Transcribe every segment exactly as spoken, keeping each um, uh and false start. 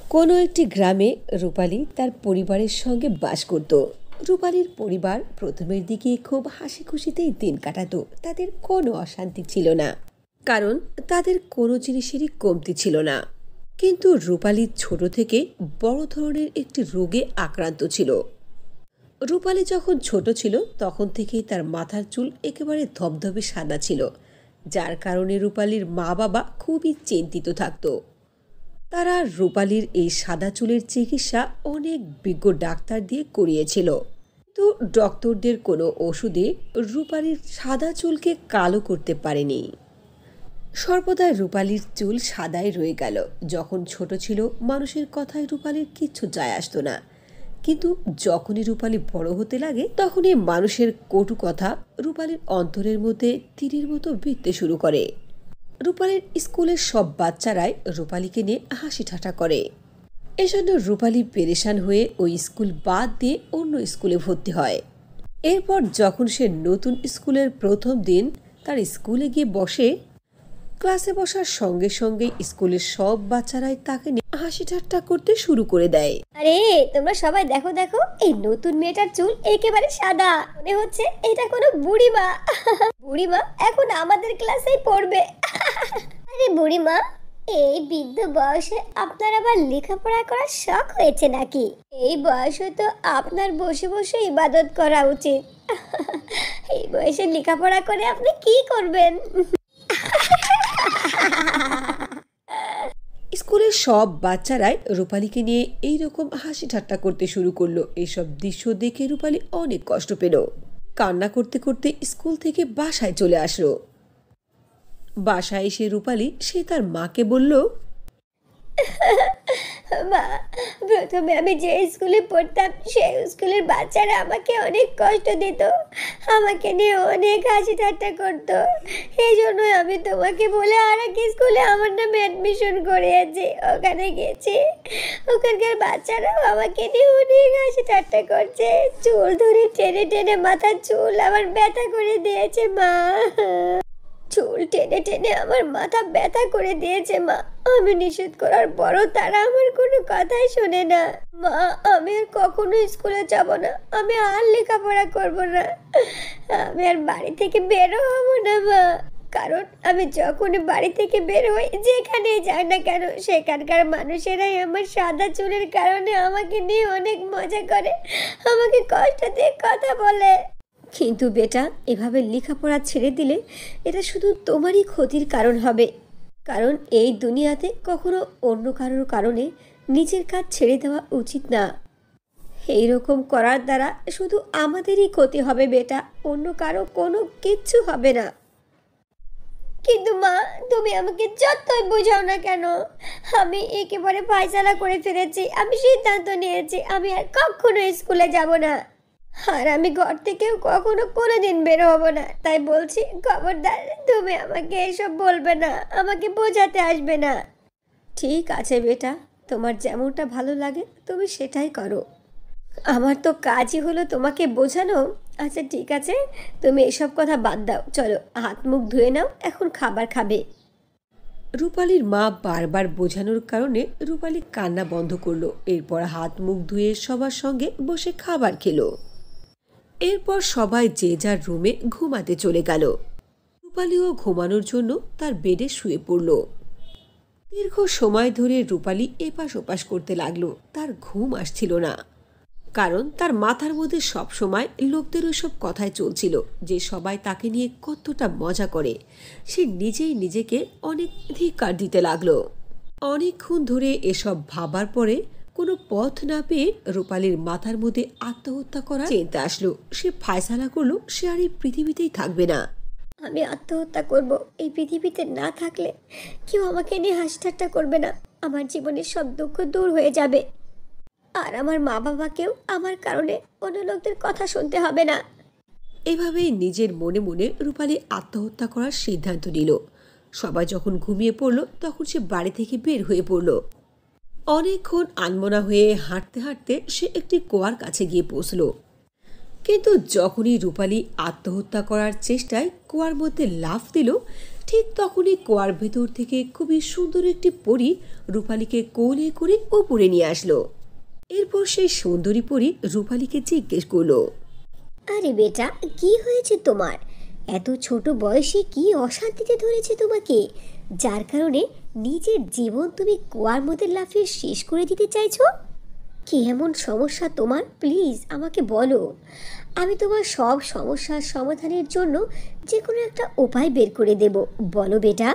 কোনো একটি গ্রামে রূপালী তার পরিবারের সঙ্গে বাস করত। রূপালীর পরিবার প্রথমের দিকে খুব হাসি খুশিতেই দিন কাটাতো। তাদের কোনো অশান্তি ছিল না, কারণ তাদের কোনো জিনিসেরই কমতি ছিল না। কিন্তু রূপালী ছোট থেকে বড় ধরনের একটি রোগে আক্রান্ত ছিল। রূপালী যখন ছোট ছিল তখন থেকেই তার মাথার চুল একেবারে ধবধবে সাদা ছিল, যার কারণে রূপালীর মা বাবা খুবই চিন্তিত থাকত। তারা রূপালীর এই সাদা চুলের চিকিৎসা অনেক বিজ্ঞ ডাক্তার দিয়ে করিয়েছিল, তো ডক্টরদের কোনো ওষুধে রূপালীর সাদা চুলকে কালো করতে পারেনি। সর্বদাই রূপালীর চুল সাদাই রয়ে গেল। যখন ছোট ছিল মানুষের কথায় রূপালীর কিচ্ছু যায় আসতো না, কিন্তু যখনই রূপালী বড় হতে লাগে তখনই মানুষের কটু কথা রূপালীর অন্তরের মধ্যে তীরের মতো বিঁধতে শুরু করে। রূপালীর স্কুলের সব বাচ্চারাই রূপালীকে নিয়ে হাসি ঠাট্টা করে। এজন্য রূপালী পেরেশান হয়ে ওই স্কুল বাদ দিয়ে অন্য স্কুলে ভর্তি হয়। এরপর যখন সে নতুন স্কুলের প্রথম দিন তার স্কুলে গিয়ে বসে, ক্লাসে বসার সঙ্গে সঙ্গে স্কুলের সব বাচ্চারাই তাকে নিয়ে হাসি ঠাট্টা করতে শুরু করে দেয়। আরে তোমরা সবাই দেখো দেখো, এই নতুন মেয়েটার চুল একেবারে সাদা, মনে হচ্ছে এটা কোনো বুড়িমা। বুড়িমা এখন আমাদের ক্লাসেই পড়বে। আরে বুড়িমা, এই বৃদ্ধ বয়সে আপনার আবার লেখাপড়া করার শখ হয়েছে নাকি? এই বয়সে তো আপনার বসে বসে ইবাদত করা উচিত। এই বয়সে লেখাপড়া করে আপনি কি করবেন? স্কুলের সব বাচ্চারাই রূপালীকে নিয়ে এইরকম হাসি ঠাট্টা করতে শুরু করলো। এইসব দৃশ্য দেখে রূপালী অনেক কষ্ট পেল। কান্না করতে করতে স্কুল থেকে বাসায় চলে আসলো। বাসায় এসে রূপালী সে তার মাকে বলল, মা, প্রথমে আমি যে স্কুলে পড়তাম সেই স্কুলের বাচ্চারা আমাকে অনেক কষ্ট দিত, আমাকে নিয়ে অনেক হাসি ঠাট্টা করতো। এই জন্যই আমি তোমাকে বলে আর এক স্কুলে আমার নামে অ্যাডমিশন করিয়েছি। ওখানে গেছি, ওখানকার বাচ্চারাও আমাকে নিয়ে অনেক হাসি ঠাট্টা করছে। চুল ধরে টেনে টেনে মাথার চুল আমার ব্যথা করে দিয়েছে মা। চুল টেনে টেনে আমার মাথা ব্যথা করে দিয়েছে মা। আমি নিষেধ করার পরও তারা আমার কোনো কথাই শোনে না। মা, আমি আর কখনো স্কুলে যাব না, আমি আর লেখাপড়া করব না, আমি আর বাড়ি থেকে বেরো হব না মা। কারণ আমি যখনই বাড়ি থেকে বের হই, যেখানে যাই না কেন, সেখানকার মানুষেরাই আমার সাদা চুলের কারণে আমাকে নিয়ে অনেক মজা করে, আমাকে কষ্ট দিয়ে কথা বলে। কিন্তু বেটা, এভাবে লেখাপড়া ছেড়ে দিলে এটা শুধু তোমারই ক্ষতির কারণ হবে। কারণ এই দুনিয়াতে কখনো অন্য কারোর কারণে নিজের কাজ ছেড়ে দেওয়া উচিত না। এইরকম করার দ্বারা শুধু আমাদেরই ক্ষতি হবে বেটা, অন্য কারো কোনো কিচ্ছু হবে না। কিন্তু মা, তুমি আমাকে যতই বোঝাও না কেন, আমি একেবারে ফায়সালা করে ফেলেছি। আমি সিদ্ধান্ত নিয়েছি আমি আর কখনো স্কুলে যাব না, আর আমি ঘর থেকেও কখনো কোনোদিন বের হব না। তাই বলছি, খবরদার তুমি আমাকে এসব বলবে না, আমাকে বোঝাতে আসবে না। ঠিক আছে বেটা, তোমার যেমনটা ভালো লাগে তুমি সেটাই করো। আমার তো কাজই হলো তোমাকে বোঝানো। আচ্ছা ঠিক আছে, তুমি এসব কথা বাদ দাও, চলো হাত মুখ ধুয়ে নাও, এখন খাবার খাবে। রূপালীর মা বারবার বোঝানোর কারণে রূপালী কান্না বন্ধ করলো। এরপর হাত মুখ ধুয়ে সবার সঙ্গে বসে খাবার খেলো। এরপর সবাই যে যার রুমে ঘুমাতে চলে গেল। রূপালীও ঘুমানোর জন্য তার বেডে শুয়ে পড়ল। দীর্ঘ সময় ধরে রূপালী এপাশ ওপাশ করতে লাগলো। তার ঘুম আসছিল না, কারণ তার মাথার মধ্যে সব সময় লোকদের ওইসব কথাই চলছিল যে সবাই তাকে নিয়ে কতটা মজা করে। সে নিজেই নিজেকে অনেক ধিক্কার দিতে লাগলো। অনেকক্ষণ ধরে এসব ভাবার পরে কোনো পথ না পেয়ে রূপালীর মাথার মধ্যে আত্মহত্যা করার চিন্তা আসলো। সে ফায়সালা করলো সে আর এই পৃথিবীতেই থাকবে না। আমি আত্মহত্যা করব। এই পৃথিবীতে না থাকলে কেউ আমাকে নিয়ে হাসি ঠাট্টা করবে না, আমার জীবনের সব দুঃখ দূর হয়ে যাবে, আর আমার মা বাবাকেও আমার কারণে অন্য লোকদের কথা শুনতে হবে না। এভাবেই নিজের মনে মনে রূপালী আত্মহত্যা করার সিদ্ধান্ত নিল। সবাই যখন ঘুমিয়ে পড়ল তখন সে বাড়ি থেকে বের হয়ে পড়ল। অনেকক্ষণ আনমনা হয়ে হাঁটতে হাঁটতে সে একটি কুয়ার কাছে গিয়ে পৌঁছল। কিন্তু যখনই রূপালী আত্মহত্যা করার চেষ্টায় কুয়ার মধ্যে লাফ দিল, ঠিক তখনই কুয়ার ভেতর থেকে খুবই সুন্দর একটি পরী রূপালীকে কোলে করে উপরে নিয়ে আসলো। এরপর সেই সুন্দরী পরী রূপালীকে জিজ্ঞেস করলো, আরে বেটা, কি হয়েছে তোমার? এত ছোট বয়সে কি অশান্তিতে ধরেছে তোমাকে, যার কারণে নিজের জীবন তুমি কুয়ার মধ্যে লাফিয়ে শেষ করে দিতে চাইছো? কি এমন সমস্যা তোমার? প্লিজ আমাকে বলো, আমি তোমার সব সমস্যার সমাধানের জন্য যে কোনো একটা উপায় বের করে দেব। বলো বেটা।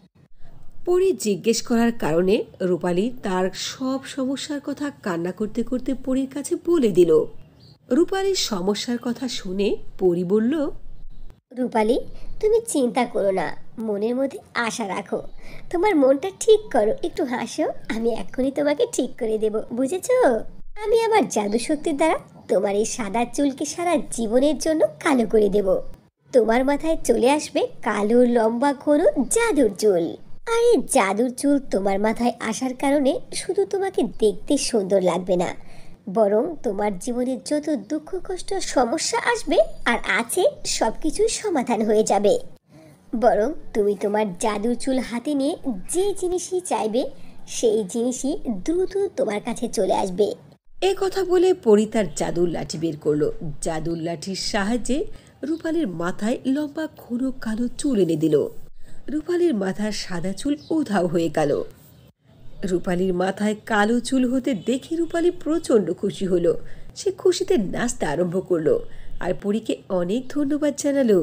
পরী জিজ্ঞেস করার কারণে রূপালী তার সব সমস্যার কথা কান্না করতে করতে পরীর কাছে বলে দিল। রূপালীর সমস্যার কথা শুনে পরী বলল, রূপালী, তুমি চিন্তা করো না, মনের মধ্যে আশা রাখো, তোমার মনটা ঠিক করো, একটু হাসো, আমি এক্ষুনি তোমাকে ঠিক করে দেব, বুঝেছো? আমি আমার জাদু শক্তির দ্বারা তোমার এই সাদা চুলকে সারা জীবনের জন্য কালো করে দেব। তোমার মাথায় চলে আসবে কালো লম্বা ঘন জাদুর চুল। আর এই জাদুর চুল তোমার মাথায় আসার কারণে শুধু তোমাকে দেখতে সুন্দর লাগবে না, বরং তোমার জীবনে যত দুঃখ কষ্ট সমস্যা আসবে আর আছে সব কিছুর সমাধান হয়ে যাবে। বরং তুমি তোমার জাদুর চুল হাতে নিয়ে যে জিনিসই চাইবে সেই জিনিসই দ্রুত তোমার কাছে চলে আসবে। এ কথা বলে পরী তার জাদুর লাঠি বের করলো। জাদুর লাঠির সাহায্যে রূপালীর মাথায় লম্বা ঘন কালো চুল এনে দিল। রূপালীর মাথার সাদা চুল উধাও হয়ে গেল। রূপালীর মাথায় কালো চুল হতে দেখে রূপালী প্রচণ্ড খুশি হলো। সে খুশিতে নাচতে আরম্ভ করলো আর পরীকে অনেক ধন্যবাদ জানালো।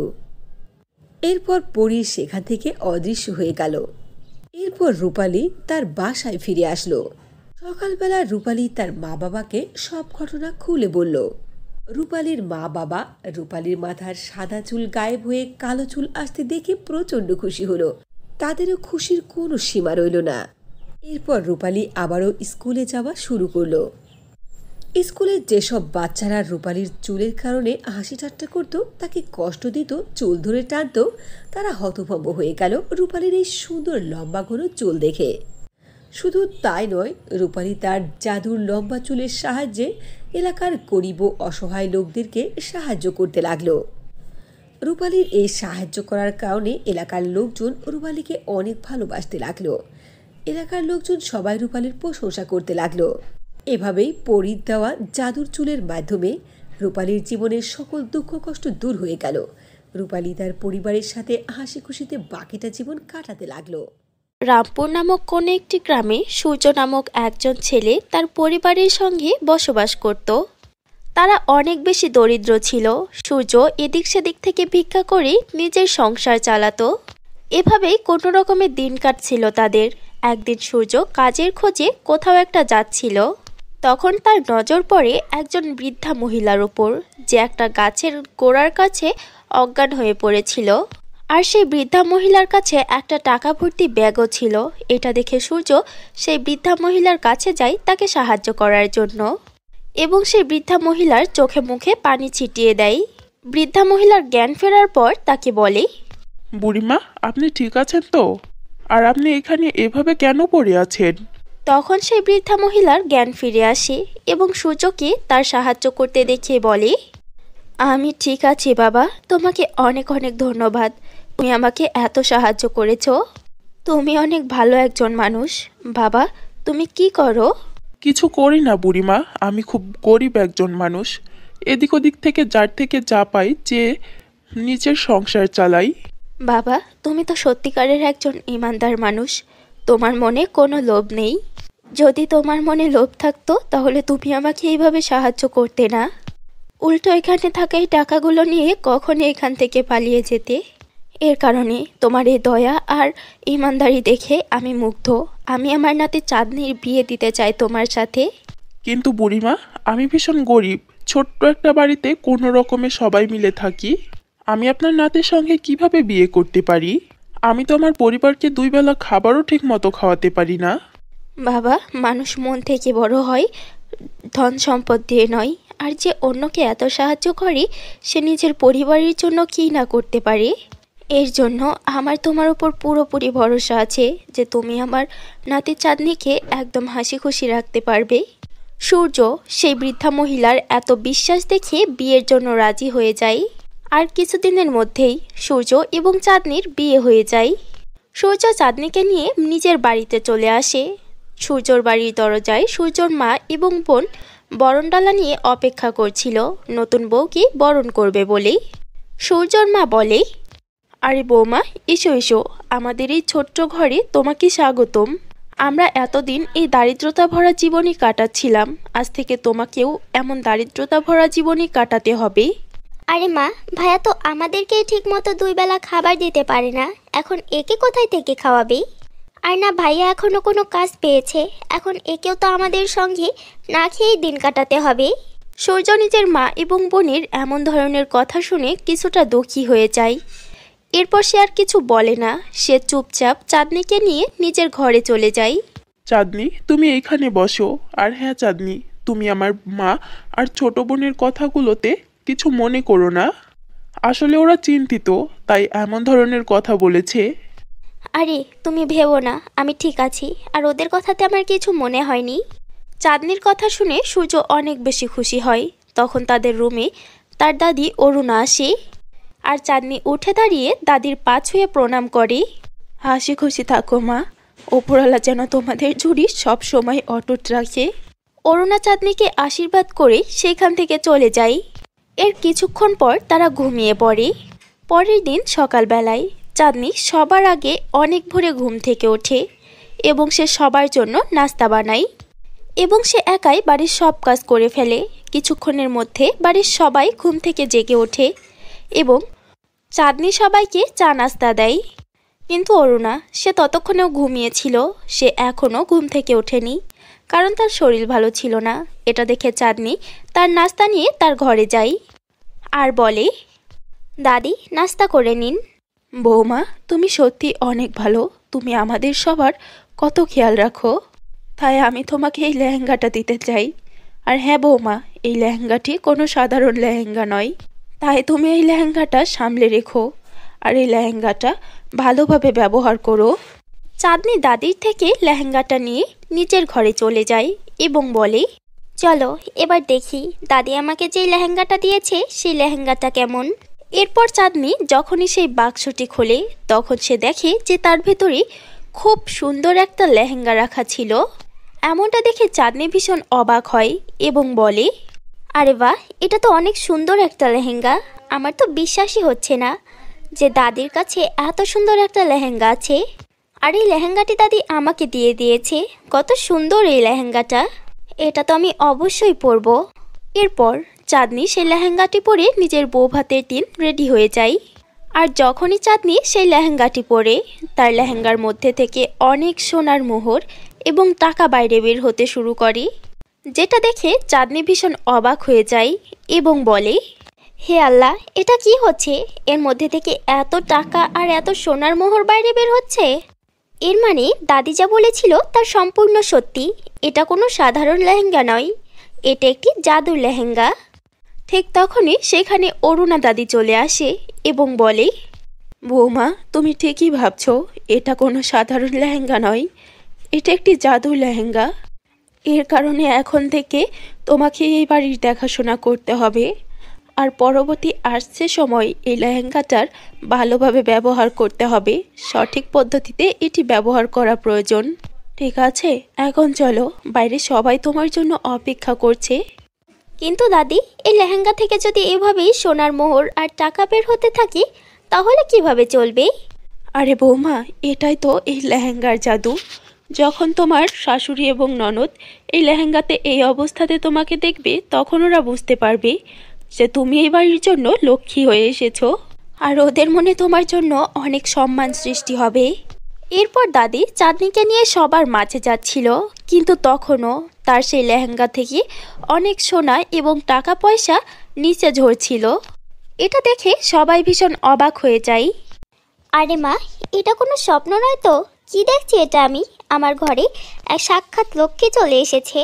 এরপর পরী সেখান থেকে অদৃশ্য হয়ে গেল। এরপর রূপালী তার বাসায় ফিরে আসলো। সকালবেলা রূপালী তার মা বাবাকে সব ঘটনা খুলে বলল। রূপালীর মা বাবা রূপালীর মাথার সাদা চুল গায়েব হয়ে কালো চুল আসতে দেখে প্রচণ্ড খুশি হলো। তাদেরও খুশির কোনো সীমা রইল না। এরপর রূপালী আবারও স্কুলে যাওয়া শুরু করলো। স্কুলে যেসব বাচ্চারা রূপালীর চুলের কারণে হাসি ঠাট্টা করত, তাকে কষ্ট দিত, চুল ধরে টানত, তারা হতভম্ব হয়ে গেল রূপালীর এই সুন্দর লম্বা ঘন চুল দেখে। শুধু তাই নয়, রূপালী তার জাদুর লম্বা চুলের সাহায্যে এলাকার গরিব ও অসহায় লোকদেরকে সাহায্য করতে লাগলো। রূপালীর এই সাহায্য করার কারণে এলাকার লোকজন রূপালীকে অনেক ভালোবাসতে লাগলো। এলাকার লোকজন সবাই রূপালীর প্রশংসা করতে লাগলো। এভাবেই পরীর দেওয়া জাদুর চুলের মাধ্যমে রূপালীর জীবনের সকল দুঃখ কষ্ট দূর হয়ে গেল। রূপালী তার পরিবারের সাথে হাসি খুশিতে বাকিটা জীবন কাটাতে লাগলো। রামপুর নামক কোনো একটি গ্রামে সূর্য নামক একজন ছেলে তার পরিবারের সঙ্গে বসবাস করত। তারা অনেক বেশি দরিদ্র ছিল। সূর্য এদিক সেদিক থেকে ভিক্ষা করে নিজের সংসার চালাতো। এভাবেই কোনো রকমের দিন কাটছিল তাদের। একদিন সূর্য কাজের খোঁজে কোথাও একটা যাচ্ছিল। তখন তার নজর পড়ে একজন বৃদ্ধা মহিলার উপর, যে একটা গাছের গোড়ার কাছে অজ্ঞান হয়ে পড়েছিল। আর সেই বৃদ্ধা মহিলার কাছে একটা টাকা ভর্তি ব্যাগও ছিল। এটা দেখে সূর্য সেই বৃদ্ধা মহিলার কাছে যায় তাকে সাহায্য করার জন্য, এবং সেই বৃদ্ধা মহিলার চোখে মুখে পানি ছিটিয়ে দেয়। বৃদ্ধা মহিলার জ্ঞান ফেরার পর তাকে বলে, বুড়িমা, আপনি ঠিক আছেন তো? আর আপনি এখানে এভাবে কেন পড়ে আছেন? তখন সেই বৃদ্ধা মহিলার জ্ঞান ফিরে আসে এবং সূর্যকে তার সাহায্য করতে দেখে বলে, আমি ঠিক আছি বাবা, তোমাকে অনেক অনেক ধন্যবাদ। তুমি আমাকে এত সাহায্য করেছো। তুমি অনেক ভালো একজন মানুষ। বাবা, তুমি কি করো? কিছু করি না বুড়িমা, আমি খুব গরিব একজন মানুষ। এদিক ওদিক থেকে যার থেকে যা পাই যে নিজের সংসার চালাই। বাবা, তুমি তো সত্যিকারের একজন ইমানদার মানুষ। তোমার মনে কোনো লোভ নেই। যদি তোমার মনে লোভ থাকতো তাহলে তুমি আমাকে এইভাবে সাহায্য করতে না। উল্টো এখানে থাকা এই টাকাগুলো নিয়ে কখনই এখান থেকে পালিয়ে যেতে। এর কারণে তোমার এই দয়া আর ইমানদারি দেখে আমি মুগ্ধ। আমি আমার নাতি চাঁদনির বিয়ে দিতে চাই তোমার সাথে। কিন্তু বুড়িমা, আমি ভীষণ গরিব। ছোট্ট একটা বাড়িতে কোনো রকমে সবাই মিলে থাকি। আমি আপনার নাতির সঙ্গে কিভাবে বিয়ে করতে পারি? আমি তো আমার পরিবারকে দুই বেলা খাবারও ঠিক মতো খাওয়াতে পারি না। বাবা, মানুষ মন থেকে বড় হয়, ধন সম্পদ দিয়ে নয়। আর যে অন্যকে এত সাহায্য করে সে নিজের পরিবারের জন্য কী না করতে পারে। এর জন্য আমার তোমার উপর পুরোপুরি ভরসা আছে যে তুমি আমার নাতি চাঁদনিকে একদম হাসি খুশি রাখতে পারবে। সূর্য সেই বৃদ্ধা মহিলার এত বিশ্বাস দেখে বিয়ের জন্য রাজি হয়ে যায়। আর কিছুদিনের মধ্যেই সূর্য এবং চাঁদনির বিয়ে হয়ে যায়। সূর্য চাঁদনিকে নিয়ে নিজের বাড়িতে চলে আসে। সূর্যর বাড়ির দরজায় সূর্যর মা এবং বোন বরণডালা নিয়ে অপেক্ষা করছিল নতুন বউকে বরণ করবে বলেই। সূর্যর মা বলে, আরে বৌমা, এসো এসো, আমাদের এই ছোট্ট ঘরে তোমাকে স্বাগতম। আমরা এতদিন এই দারিদ্রতা ভরা জীবনই কাটাচ্ছিলাম, আজ থেকে তোমাকেও এমন দারিদ্রতা ভরা জীবনই কাটাতে হবে। আরে মা, ভাইয়া তো আমাদেরকে ঠিক মতো দুই বেলা খাবার দিতে পারে না, এখন একে কোথায় থেকে খাওয়াবে? আর না ভাইয়া এখনো কোনো কাজ পেয়েছে, এখন একেও তো আমাদের সঙ্গে না খেয়েই দিন কাটাতে হবে। সূর্য নিজের মা এবং বোনের এমন ধরনের কথা শুনে কিছুটা দুঃখী হয়ে যায়। এরপর সে আর কিছু বলে না, সে চুপচাপ চাঁদনিকে নিয়ে নিজের ঘরে চলে যায়। চাঁদনি, তুমি এইখানে বসো। আর হ্যাঁ চাঁদনি, তুমি আমার মা আর ছোট বোনের কথাগুলোতে কিছু মনে করো না। আসলে ওরা চিন্তিত, তাই এমন ধরনের কথা বলেছে। আরে তুমি ভেবো না, আমি ঠিক আছি, আর ওদের কথাতে আমার কিছু মনে হয়নি। চাঁদনির কথা শুনে সূর্য অনেক বেশি খুশি হয়। তখন তাদের রুমে তার দাদি অরুণা আসে, আর চাঁদনি উঠে দাঁড়িয়ে দাদির পা ছুঁয়ে প্রণাম করে। হাসি খুশি থাকো মা, ওপরওয়ালা যেন তোমাদের ঝুড়ি সব সময় অটুট রাখে। অরুণা চাঁদনিকে আশীর্বাদ করে সেখান থেকে চলে যায়। এর কিছুক্ষণ পর তারা ঘুমিয়ে পড়ে। পরের দিন সকালবেলায় চাঁদনি সবার আগে অনেক ভোরে ঘুম থেকে ওঠে এবং সে সবার জন্য নাস্তা বানায় এবং সে একাই বাড়ির সব কাজ করে ফেলে। কিছুক্ষণের মধ্যে বাড়ির সবাই ঘুম থেকে জেগে ওঠে এবং চাঁদনি সবাইকে চা নাস্তা দেয়। কিন্তু অরুণা, সে ততক্ষণেও ঘুমিয়েছিল, সে এখনও ঘুম থেকে ওঠেনি, কারণ তার শরীর ভালো ছিল না। এটা দেখে চাঁদনি তার নাস্তা নিয়ে তার ঘরে যায় আর বলে, দাদি নাস্তা করে নিন। বৌমা, তুমি সত্যি অনেক ভালো, তুমি আমাদের সবার কত খেয়াল রাখো, তাই আমি তোমাকে এই লেহেঙ্গাটা দিতে চাই। আর হ্যাঁ বৌমা, এই লেহেঙ্গাটি কোনো সাধারণ লেহেঙ্গা নয়, তাই তুমি এই লেহেঙ্গাটা সামলে রেখো আর এই লেহেঙ্গাটা ভালোভাবে ব্যবহার করো। চাঁদনি দাদির থেকে লেহেঙ্গাটা নিয়ে নিজের ঘরে চলে যায় এবং বলে, চলো এবার দেখি দাদি আমাকে যে লেহেঙ্গাটা দিয়েছে সেই লেহেঙ্গাটা কেমন। এরপর চাঁদনি যখনই সেই বাক্সটি খোলে তখন সে দেখে যে তার ভেতরে খুব সুন্দর একটা লেহেঙ্গা রাখা ছিল। এমনটা দেখে চাঁদনি ভীষণ অবাক হয় এবং বলে, আরে বাহ, এটা তো অনেক সুন্দর একটা লেহেঙ্গা। আমার তো বিশ্বাসই হচ্ছে না যে দাদির কাছে এত সুন্দর একটা লেহেঙ্গা আছে। আর এই লেহেঙ্গাটি দাদি আমাকে দিয়ে দিয়েছে, কত সুন্দর এই লেহেঙ্গাটা, এটা তো আমি অবশ্যই পরবো। এরপর চাঁদনি সেই লেহেঙ্গাটি পরে নিজের বউ ভাতের দিন রেডি হয়ে যায়। আর যখনই চাঁদনি সেই লেহেঙ্গাটি পরে তার লেহেঙ্গার মধ্যে থেকে অনেক সোনার মোহর এবং টাকা বাইরে বের হতে শুরু করে, যেটা দেখে চাঁদনি ভীষণ অবাক হয়ে যায় এবং বলে, হে আল্লাহ, এটা কি হচ্ছে? এর মধ্যে থেকে এত টাকা আর এত সোনার মোহর বাইরে বের হচ্ছে। এর মানে দাদি যা বলেছিল তার সম্পূর্ণ সত্যি, এটা কোনো সাধারণ লেহেঙ্গা নয়, এটা একটি জাদুর লেহেঙ্গা। ঠিক তখনই সেখানে অরুণা দাদি চলে আসে এবং বলে, বৌমা, তুমি ঠিকই ভাবছ, এটা কোনো সাধারণ লেহেঙ্গা নয়, এটা একটি জাদুর লেহেঙ্গা। এর কারণে এখন থেকে তোমাকে এই বাড়ির দেখাশোনা করতে হবে, আর পরবর্তী আসছে সময় এই লেহেঙ্গাটার ভালোভাবে ব্যবহার করতে হবে, সঠিক পদ্ধতিতে এটি ব্যবহার করা প্রয়োজন। ঠিক আছে, এখন চলো, বাইরে সবাই তোমার জন্য অপেক্ষা করছে। কিন্তু দাদি, এই লেহেঙ্গা থেকে যদি এভাবেই সোনার মোহর আর টাকা বের হতে থাকে তাহলে কিভাবে চলবে? আরে বৌমা, এটাই তো এই লেহেঙ্গার জাদু। যখন তোমার শাশুড়ি এবং ননদ এই লেহেঙ্গাতে এই অবস্থাতে তোমাকে দেখবে তখন ওরা বুঝতে পারবে যে তুমি এই বাড়ির জন্য লক্ষ্মী হয়ে এসেছো, আর ওদের মনে তোমার জন্য অনেক সম্মান সৃষ্টি হবে। এরপর দাদি চাঁদনিকে নিয়ে সবার মাঝে যাচ্ছিল, কিন্তু তখনও তার সেই লেহেঙ্গা থেকে অনেক সোনা এবং টাকা পয়সা নিচে ঝরছিল। এটা দেখে সবাই ভীষণ অবাক হয়ে যায়। আরে মা, এটা কোনো স্বপ্ন নয় তো? কি দেখছি এটা আমি? আমার ঘরে এক সাক্ষাৎ লক্ষ্মী চলে এসেছে।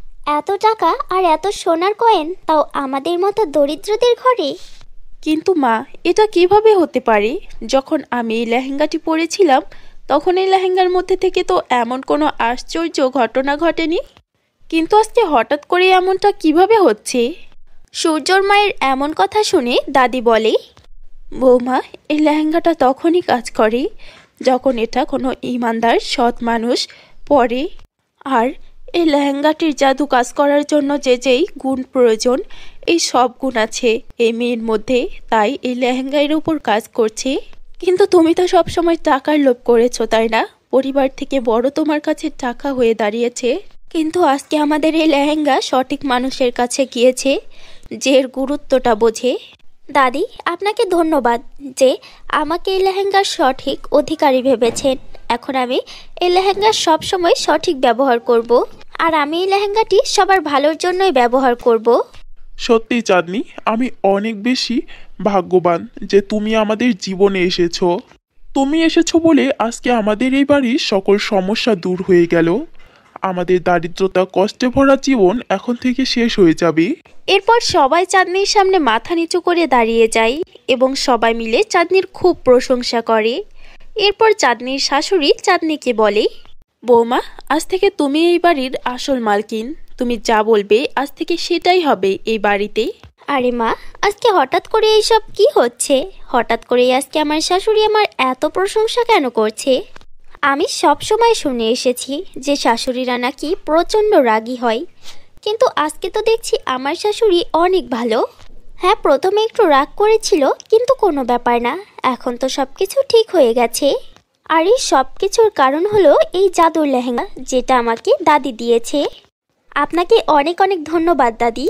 এত টাকা আর এত সোনার কয়েন, তাও আমাদের মতো দরিদ্রদের ঘরে। কিন্তু মা, এটা কিভাবে হতে পারে? যখন আমি এই লেহেঙ্গাটি পরেছিলাম তখন এই লেহেঙ্গার মধ্যে থেকে তো এমন কোনো আশ্চর্য ঘটনা ঘটেনি, কিন্তু আজকে হঠাৎ করে এমনটা কিভাবে হচ্ছে? সূর্যর মায়ের এমন কথা শুনে দাদি বলে, বৌমা, এই লেহেঙ্গাটা তখনই কাজ করে যখন এটা কোনো ইমানদার সৎ মানুষ পরে। আর এই লেহেঙ্গাটির জাদু কাজ করার জন্য যে যেই গুণ প্রয়োজন, এই সব গুণ আছে এই মেয়ের মধ্যে, তাই এই লেহেঙ্গার উপর কাজ করছে। কিন্তু তুমি তো সবসময় টাকার লোভ করেছো, তাই না? পরিবার থেকে বড় তোমার কাছে টাকা হয়ে দাঁড়িয়েছে। কিন্তু আজকে আমাদের এই লেহেঙ্গা সঠিক মানুষের কাছে গিয়েছে, যে এর গুরুত্বটা বোঝে। দাদি, আপনাকে ধন্যবাদ যে আমাকে এই লেহেঙ্গার সঠিক অধিকারী ভেবেছেন। এখন আমি এই লেহেঙ্গার সবসময় সঠিক ব্যবহার করব, আর আমি এই লেহেঙ্গাটি সবার ভালোর জন্যই ব্যবহার করব। সত্যি চাঁদনি, আমি অনেক বেশি ভাগ্যবান যে তুমি আমাদের জীবনে এসেছো। তুমি এসেছো বলে আজকে আমাদের এই বাড়ির সকল সমস্যা দূর হয়ে গেল। আমাদের দারিদ্রতা, কষ্টে ভরা জীবন এখন থেকে শেষ হয়ে যাবে। এরপর সবাই চাঁদনির সামনে মাথা নিচু করে দাঁড়িয়ে যায় এবং সবাই মিলে চাঁদনির খুব প্রশংসা করে। এরপর চাঁদনির শাশুড়ি চাঁদনিকে বলে, বৌমা, আজ থেকে তুমি এই বাড়ির আসল মালকিন। তুমি যা বলবে আজ থেকে সেটাই হবে এই বাড়িতে। আরে মা, আজকে হঠাৎ করে এইসব কি হচ্ছে? হঠাৎ করে আজকে আমার শাশুড়ি আমার এত প্রশংসা কেন করছে? আমি সব সময় শুনে এসেছি যে শাশুড়িরা নাকি প্রচণ্ড রাগী হয়, কিন্তু আজকে তো দেখছি আমার শাশুড়ি অনেক ভালো। হ্যাঁ, প্রথমে একটু রাগ করেছিল, কিন্তু কোনো ব্যাপার না, এখন তো সব কিছু ঠিক হয়ে গেছে। আর এই সব কিছুর কারণ হলো এই জাদুর লেহেঙ্গা, যেটা আমাকে দাদি দিয়েছে। আপনাকে অনেক অনেক ধন্যবাদ দাদি।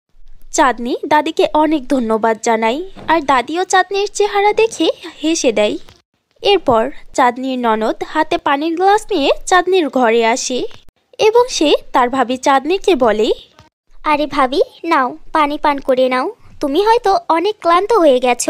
চাঁদনি দাদিকে অনেক ধন্যবাদ জানাই, আর দাদিও চাঁদনির চেহারা দেখে হেসে দেয়। এরপর চাঁদনির ননদ হাতে পানির গ্লাস নিয়ে চাঁদনির ঘরে আসে এবং সে তার ভাবি চাঁদনিকে বলে, আরে ভাবি, নাও পানি পান করে নাও, তুমি হয়তো অনেক ক্লান্ত হয়ে গেছো।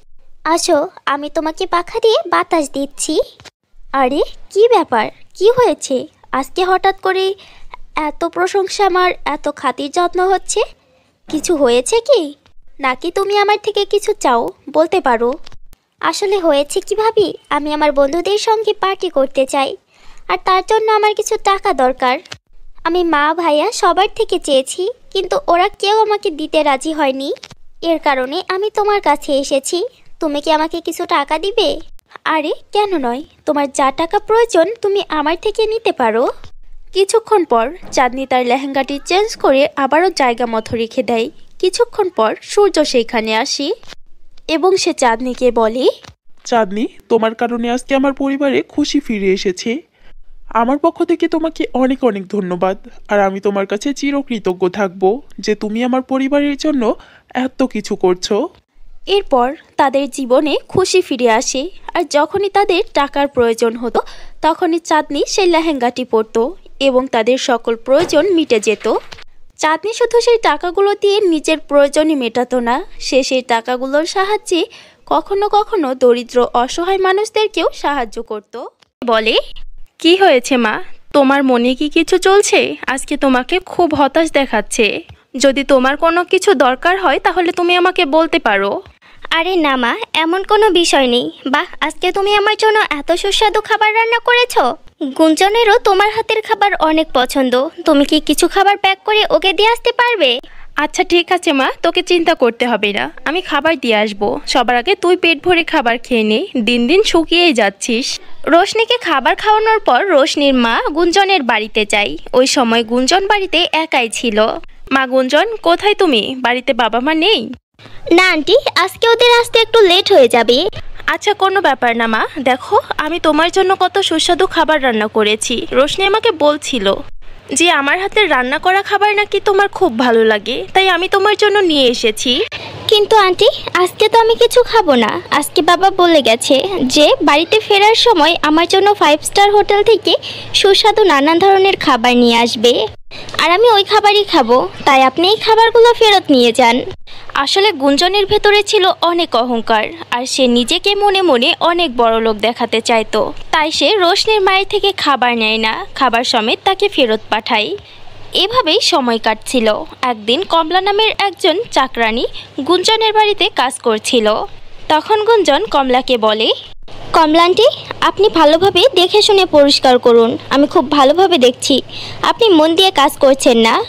আসো, আমি তোমাকে পাখা দিয়ে বাতাস দিচ্ছি। আরে কি ব্যাপার, কি হয়েছে? আজকে হঠাৎ করে এত প্রশংসা, আমার এত খাতির যত্ন হচ্ছে, কিছু হয়েছে কি? নাকি তুমি আমার থেকে কিছু চাও? বলতে পারো। আসলে হয়েছে কি ভাবি, আমি আমার বন্ধুদের সঙ্গে পার্টি করতে চাই, আর তার জন্য আমার কিছু টাকা দরকার। আমি মা ভাইয়া সবার থেকে চেয়েছি, কিন্তু ওরা কেউ আমাকে দিতে রাজি হয়নি। এর কারণে আমি তোমার কাছে এসেছি। তুমি কি আমাকে কিছু টাকা দিবে? আরে কেন নয়, তোমার যা টাকা প্রয়োজন তুমি আমার থেকে নিতে পারো। কিছুক্ষণ পর চাঁদনি তার লেহেঙ্গাটি চেঞ্জ করে আবারও জায়গা মতো রেখে দেয়। কিছুক্ষণ পর সূর্য সেইখানে আসে এবং সে চাঁদনিকে বলে, চাঁদনি, তোমার কারণে আজকে আমার পরিবারে খুশি ফিরে এসেছে। আমার পক্ষ থেকে তোমাকে অনেক অনেক ধন্যবাদ, আর আমি তোমার কাছে চিরকৃতজ্ঞ থাকবো যে তুমি আমার পরিবারের জন্য এত কিছু করছো। এরপর তাদের জীবনে খুশি ফিরে আসে, আর যখনই তাদের টাকার প্রয়োজন হতো তখনই চাঁদনি সেই লেহেঙ্গাটি পরতো এবং তাদের সকল প্রয়োজন মিটে যেত। চাঁদনি শুধু সেই টাকাগুলো দিয়ে নিজের প্রয়োজনই মেটাতো না, সে সেই টাকাগুলোর সাহায্যে কখনো কখনো দরিদ্র অসহায় মানুষদেরকেও সাহায্য করত। বলে, কি হয়েছে মা, তোমার মনে কি কিছু চলছে? আজকে তোমাকে খুব হতাশ দেখাচ্ছে। যদি তোমার কোনো কিছু দরকার হয় তাহলে তুমি আমাকে বলতে পারো। আরে না মা, এমন কোনো বিষয় নেই। বাহ, আজকে তুমি আমার জন্য এত সুস্বাদু খাবার রান্না করেছো। গুঞ্জনেরও তোমার হাতের খাবার অনেক পছন্দ। তুমি কি কিছু খাবার প্যাক করে ওকে দিয়ে আসতে পারবে? আচ্ছা ঠিক আছে মা, তোকে চিন্তা করতে হবে না, আমি খাবার দিয়ে আসবো। সবার আগে তুই পেট ভরে খাবার খেয়ে নে, দিন দিন শুকিয়েই যাচ্ছিস। রোশনিকে খাবার খাওয়ানোর পর রোশনির মা গুঞ্জনের বাড়িতে যায়। ওই সময় গুঞ্জন বাড়িতে একাই ছিল। মা গুঞ্জন, কোথায় তুমি? বাড়িতে বাবা মা নেই? না আন্টি, আজকে ওদের আসতে একটু লেট হয়ে যাবে। আচ্ছা কোনো ব্যাপার না মা, দেখো আমি তোমার জন্য কত সুস্বাদু খাবার রান্না করেছি। রোশনি আমাকে বলছিল যে আমার হাতের রান্না করা খাবার নাকি তোমার খুব ভালো লাগে, তাই আমি তোমার জন্য নিয়ে এসেছি। কিন্তু আন্টি, আজকে তো আমি কিছু খাবো না। আজকে বাবা বলে গেছে যে বাড়িতে ফেরার সময় আমার জন্য ফাইভ স্টার হোটেল থেকে সুস্বাদু নানান ধরনের খাবার নিয়ে আসবে, আর আমি ওই খাবারই খাবো। তাই আপনি এই খাবারগুলো ফেরত নিয়ে যান। আসলে গুঞ্জনের ভেতরে ছিল অনেক অহংকার, আর সে নিজেকে মনে মনে অনেক বড় লোক দেখাতে চাইতো। তাই সে রোশনির মায়ের থেকে খাবার নেয় না, খাবার সমেত তাকে ফেরত পাঠায়। এভাবেই সময় কাটছিল। একদিন কমলা নামের একজন চাকরানী গুঞ্জনের বাড়িতে কাজ করছিল। তখন গুঞ্জন কমলাকে বলে, কমলা আন্টি, আপনি ভালোভাবে দেখে শুনে পরিষ্কার করুন। আমি খুব ভালোভাবে দেখছি আপনি মন দিয়ে কাজ করছেন না।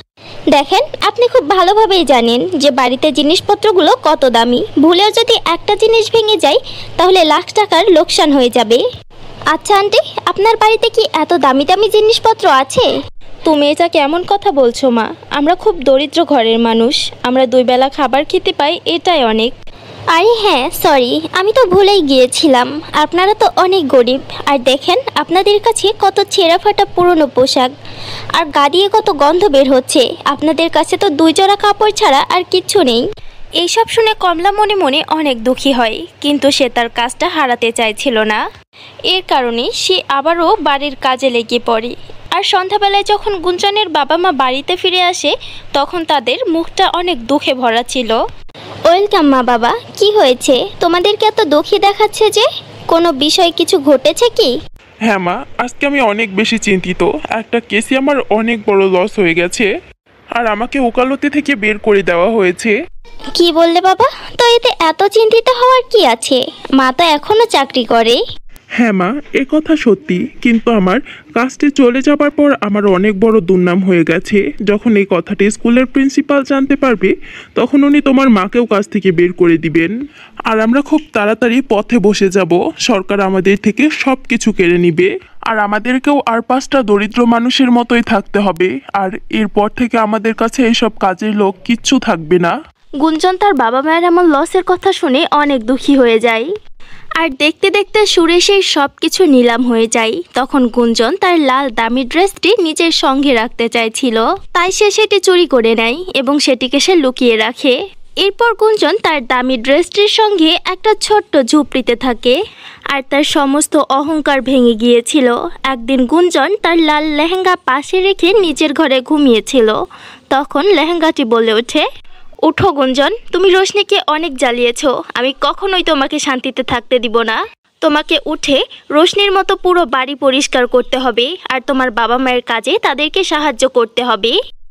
দেখেন, আপনি খুব ভালোভাবেই জানেন যে বাড়িতে জিনিসপত্রগুলো কত দামি। ভুলেও যদি একটা জিনিস ভেঙে যায় তাহলে লাখ টাকার লোকসান হয়ে যাবে। আচ্ছা আন্টি, আপনার বাড়িতে কি এত দামি দামি জিনিসপত্র আছে? তুমি এটা কেমন কথা বলছো মা? আমরা খুব দরিদ্র ঘরের মানুষ, আমরা দুই বেলা খাবার খেতে পাই, এটাই অনেক। আরে হ্যাঁ, সরি, আমি তো ভুলেই গিয়েছিলাম। আপনারা তো অনেক গরিব। আর দেখেন, আপনাদের কাছে কত ছেঁড়া ফাটা পুরনো পোশাক, আর গা দিয়ে কত গন্ধ বের হচ্ছে। আপনাদের কাছে তো দুই জোড়া কাপড় ছাড়া আর কিচ্ছু নেই। এইসব শুনে কমলা মনে মনে অনেক দুঃখী হয়, কিন্তু সে তার কাজটা হারাতে চাইছিল না। এর কারণে সে আবারও বাড়ির কাজে লেগে পড়ে। আর সন্ধ্যাবেলায় যখন গুঞ্জনের বাবা মা বাড়িতে ফিরে আসে, তখন তাদের মুখটা অনেক দুঃখে ভরা ছিল। ওয়েলকাম মা বাবা, কি হয়েছে? তোমাদেরকে এত দুঃখী দেখাচ্ছে যে? কোনো বিষয় কিছু ঘটেছে কি? হ্যাঁ মা, আজকে আমি অনেক বেশি চিন্তিত। একটা কেসে আমার অনেক বড় লস হয়ে গেছে, আর আমাকে ওকালতি থেকে বের করে দেওয়া হয়েছে। কি বললে বাবা? তো এতে এত চিন্তিত হওয়ার কি আছে? মা তো এখনো চাকরি করে। হ্যাঁ মা, এ কথা সত্যি, কিন্তু আমার কাজটি চলে যাবার পর আমার অনেক বড় দুর্নাম হয়ে গেছে। যখন এই কথাটি স্কুলের প্রিন্সিপাল জানতে পারবে, তখন উনি তোমার মাকেও কাজ থেকে বের করে দিবেন, আর আমরা খুব তাড়াতাড়ি পথে বসে যাব। সরকার আমাদের থেকে সব কিছু কেড়ে নিবে, আর আমাদেরকেও আর পাঁচটা দরিদ্র মানুষের মতোই থাকতে হবে। আর এরপর থেকে আমাদের কাছে এইসব কাজের লোক কিচ্ছু থাকবে না। গুঞ্জন তার বাবা মায়ের এমন লসের কথা শুনে অনেক দুঃখী হয়ে যায়। আর দেখতে দেখতে সুরেশের সব কিছু নিলাম হয়ে যায়। তখন গুঞ্জন তার লাল দামি ড্রেসটি নিজের সঙ্গে রাখতে চাইছিল, তাই সে সেটি চুরি করে নেয় এবং সেটিকে সে লুকিয়ে রাখে। এরপর গুঞ্জন তার দামি ড্রেসটির সঙ্গে একটা ছোট্ট ঝুপড়িতে থাকে, আর তার সমস্ত অহংকার ভেঙে গিয়েছিল। একদিন গুঞ্জন তার লাল লেহেঙ্গা পাশে রেখে নিজের ঘরে ঘুমিয়েছিল। তখন লেহেঙ্গাটি বলে ওঠে, উঠো গুঞ্জন, তুমি রোশনিকে অনেক জ্বালিয়েছো, আমি কখনোই তোমাকে শান্তিতে থাকতে দিব না। তোমাকে উঠে রোশনির মতো পুরো বাড়ি পরিষ্কার করতে হবে, আর তোমার বাবা মায়ের কাজে তাদেরকে সাহায্য করতে হবে।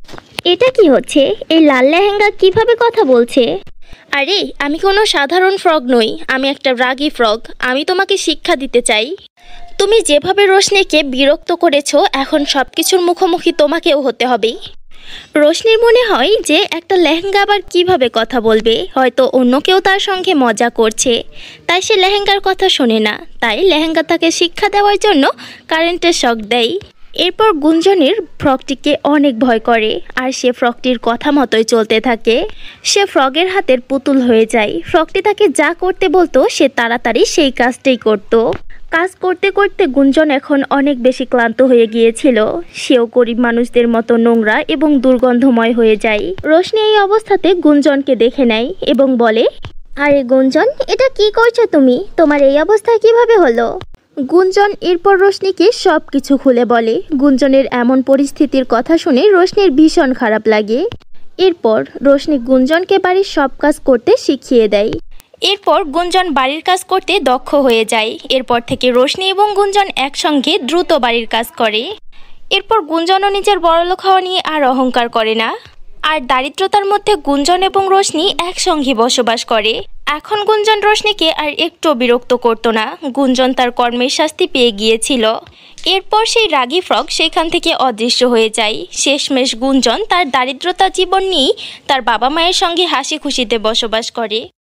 এটা কি হচ্ছে? এই লাল লেহেঙ্গা কিভাবে কথা বলছে? আরে, আমি কোনো সাধারণ ফ্রগ নই, আমি একটা রাগী ফ্রগ। আমি তোমাকে শিক্ষা দিতে চাই। তুমি যেভাবে রোশনিকে বিরক্ত করেছো, এখন সব কিছুর মুখোমুখি তোমাকেও হতে হবে। রোশনির মনে হয় যে একটা লেহেঙ্গা আবার কিভাবে কথা বলবে, হয়তো অন্য কেউ তার সঙ্গে মজা করছে, তাই সে লেহেঙ্গার কথা শোনে না। তাই লেহেঙ্গা তাকে শিক্ষা দেওয়ার জন্য কারেন্টের শক দেয়। এরপর গুঞ্জনের ফ্রকটিকে অনেক ভয় করে, আর সে ফ্রকটির কথা মতোই চলতে থাকে। সে ফ্রগের হাতের পুতুল হয়ে যায়। ফ্রকটি তাকে যা করতে বলতো সে তাড়াতাড়ি সেই কাজটাই করত। কাজ করতে করতে গুঞ্জন এখন অনেক বেশি ক্লান্ত হয়ে গিয়েছিল। সেও গরিব মানুষদের মতো নোংরা এবং দুর্গন্ধময় হয়ে যায়। রোশনি এই অবস্থাতে গুঞ্জনকে দেখে নেয় এবং বলে, আরে গুঞ্জন, এটা কি করছো তুমি? তোমার এই অবস্থা কিভাবে হলো? গুঞ্জন এরপর রোশনিকে সব কিছু খুলে বলে। গুঞ্জনের এমন পরিস্থিতির কথা শুনে রোশনির ভীষণ খারাপ লাগে। এরপর রোশনি গুঞ্জনকে বাড়ির সব কাজ করতে শিখিয়ে দেয়। এরপর গুঞ্জন বাড়ির কাজ করতে দক্ষ হয়ে যায়। এরপর থেকে রোশনি এবং গুঞ্জন একসঙ্গে দ্রুত বাড়ির কাজ করে। এরপর গুঞ্জনও নিজের বড়লোক হওয়া নিয়ে আর অহংকার করে না, আর দারিদ্রতার মধ্যে গুঞ্জন এবং রোশনি একসঙ্গে বসবাস করে। এখন গুঞ্জন রোশনিকে আর একটু বিরক্ত করতো না। গুঞ্জন তার কর্মের শাস্তি পেয়ে গিয়েছিল। এরপর সেই রাগী ফ্রগ সেখান থেকে অদৃশ্য হয়ে যায়। শেষমেশ গুঞ্জন তার দারিদ্রতা জীবন নিয়েই তার বাবা মায়ের সঙ্গে হাসি খুশিতে বসবাস করে।